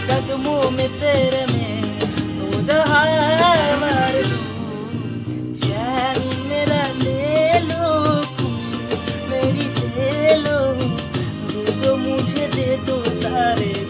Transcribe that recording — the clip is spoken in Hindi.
कदमों में तेरे में तो जहाँ वार दूं। चैन मेरा ले लो, खुशी मेरी ले लो, दे दो मुझे, दे दो सारे